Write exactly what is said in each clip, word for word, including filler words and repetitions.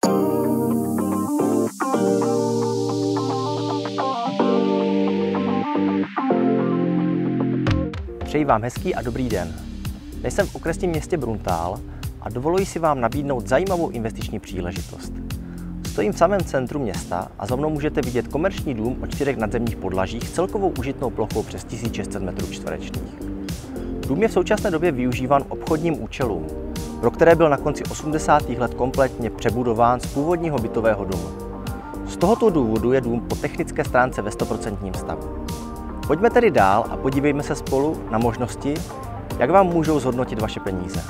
Přeji vám hezký a dobrý den. Jsem v okresním městě Bruntál a dovoluji si vám nabídnout zajímavou investiční příležitost. Stojím v samém centru města a za mnou můžete vidět komerční dům o čtyřech nadzemních podlažích s celkovou užitnou plochou přes tisíc šest set metrů čtverečních. Dům je v současné době využíván obchodním účelům, pro které byl na konci osmdesátých let kompletně přebudován z původního bytového domu. Z tohoto důvodu je dům po technické stránce ve sto procent stavu. Pojďme tedy dál a podívejme se spolu na možnosti, jak vám můžou zhodnotit vaše peníze.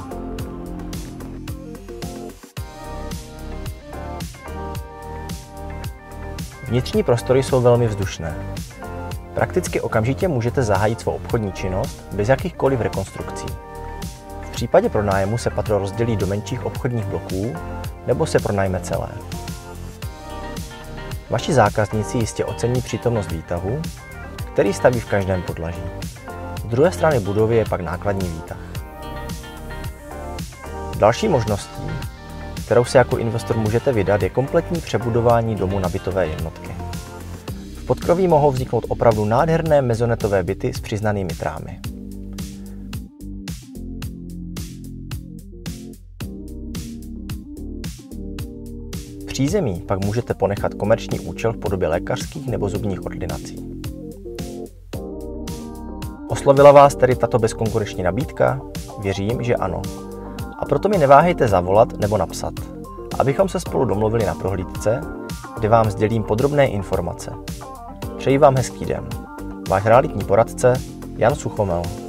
Vnitřní prostory jsou velmi vzdušné. Prakticky okamžitě můžete zahájit svou obchodní činnost bez jakýchkoliv rekonstrukcí. V případě pronájmu se patro rozdělí do menších obchodních bloků nebo se pronajme celé. Vaši zákazníci jistě ocení přítomnost výtahu, který staví v každém podlaží. Z druhé strany budovy je pak nákladní výtah. Další možností, kterou se jako investor můžete vydat, je kompletní přebudování domu na bytové jednotky. V podkroví mohou vzniknout opravdu nádherné mezonetové byty s přiznanými trámy. V přízemí pak můžete ponechat komerční účel v podobě lékařských nebo zubních ordinací. Oslovila vás tedy tato bezkonkurenční nabídka? Věřím, že ano. A proto mi neváhejte zavolat nebo napsat, abychom se spolu domluvili na prohlídce, kde vám sdělím podrobné informace. Přeji vám hezký den. Váš realitní poradce Jan Suchomel.